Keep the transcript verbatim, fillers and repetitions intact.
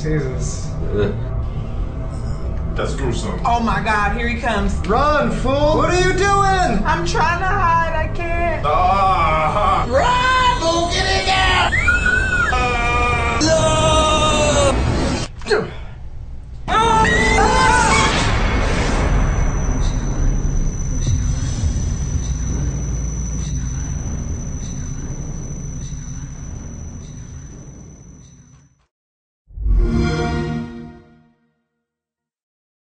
Jesus. That's gruesome. Oh my God, here he comes. Run, fool! What are you doing? I'm trying not